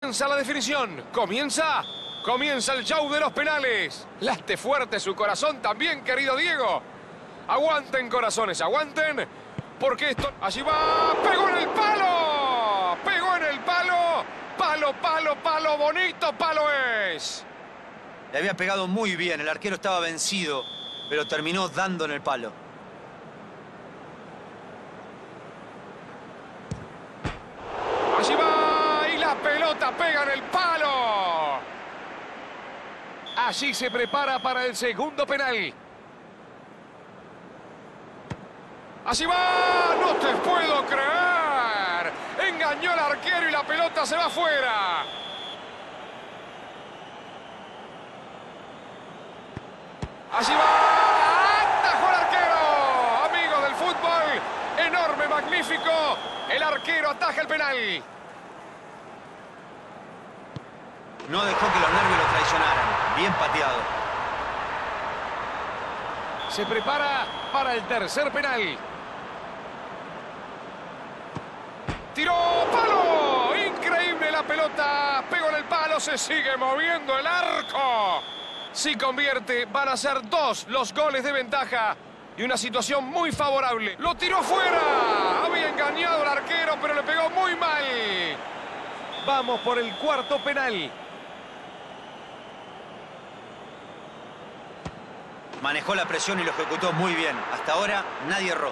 Comienza la definición. Comienza el show de los penales. Late fuerte su corazón también, querido Diego. Aguanten, corazones, aguanten. Porque esto... Allí va. ¡Pegó en el palo! ¡Pegó en el palo! ¡Palo, palo, palo! ¡Bonito palo es! Le había pegado muy bien. El arquero estaba vencido, pero terminó dando en el palo. Allí va. Y la pelota pega en el palo. Allí se prepara para el segundo penal. Allí va. ¡No te puedo creer! Engañó al arquero y la pelota se va afuera. Allí va. ¡Atajó el arquero! Amigos del fútbol. Enorme, magnífico. El arquero ataja el penal. No dejó que los nervios lo traicionaran. Bien pateado. Se prepara para el tercer penal. ¡Tiró! ¡Palo! Increíble la pelota. Pegó en el palo. Se sigue moviendo el arco. Si convierte, van a ser 2 los goles de ventaja. Y una situación muy favorable. ¡Lo tiró fuera! Había engañado al arquero, pero le pegó muy mal. Vamos por el cuarto penal. Manejó la presión y lo ejecutó muy bien. Hasta ahora nadie erró.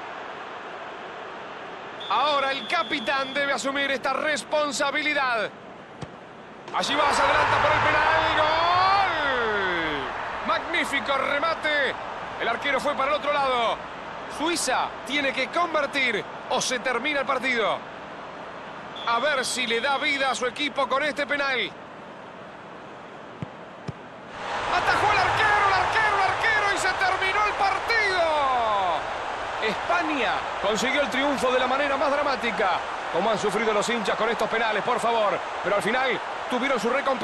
Ahora el capitán debe asumir esta responsabilidad. Allí va, se adelanta por el penal. ¡Gol! Magnífico remate. El arquero fue para el otro lado. Suiza tiene que convertir o se termina el partido. A ver si le da vida a su equipo con este penal. Atajó el arquero y se terminó el partido. España consiguió el triunfo de la manera más dramática. Como han sufrido los hinchas con estos penales, por favor. Pero al final tuvieron su recompensa.